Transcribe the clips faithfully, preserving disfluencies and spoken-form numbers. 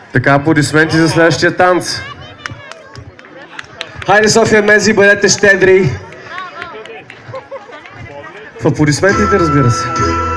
Така, аплодисменти за следващия танц. Хайде, София Мези, бъдете щедри. В аплодисментите, разбира се.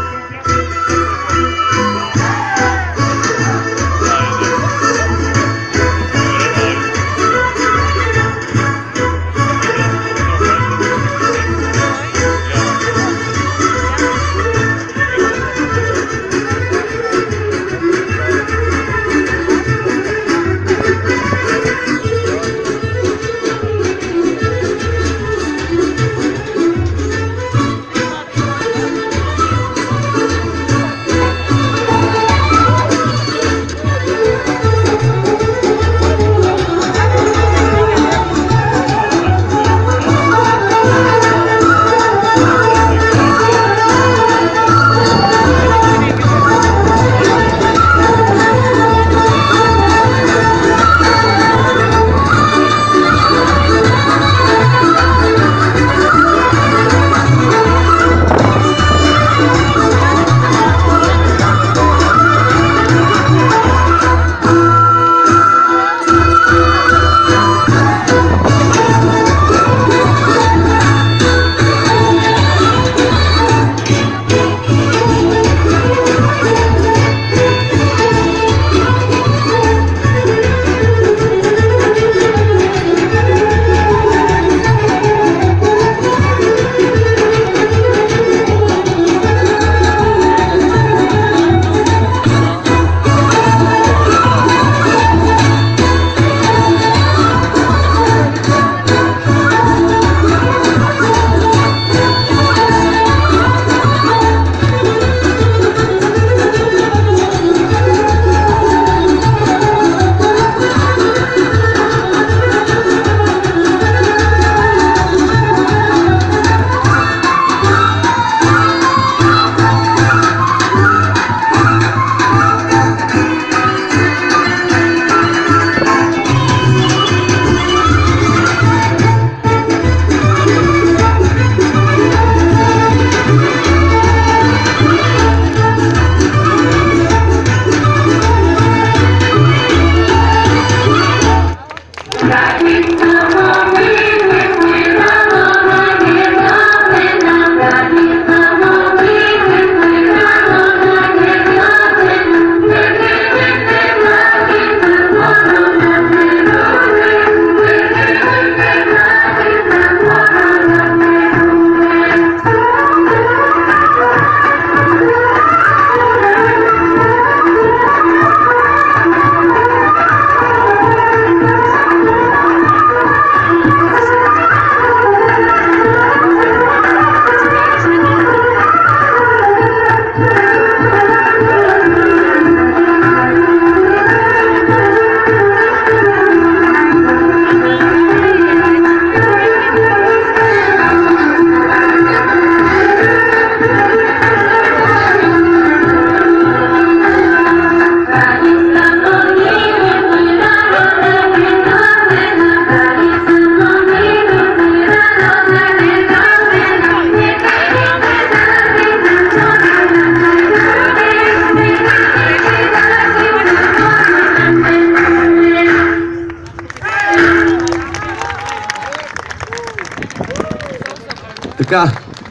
Така.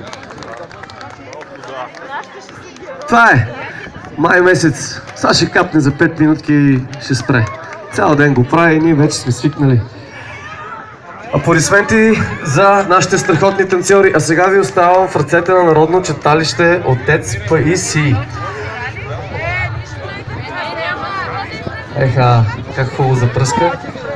Това е. Май месец. Сега ще капне за пет минутки и ще спре. Цял ден го прави и ние вече сме свикнали. Аплодисменти за нашите страхотни танцори. А сега ви оставам в ръцете на Народно читалище Отец Паисий. Еха, как хубаво запръска.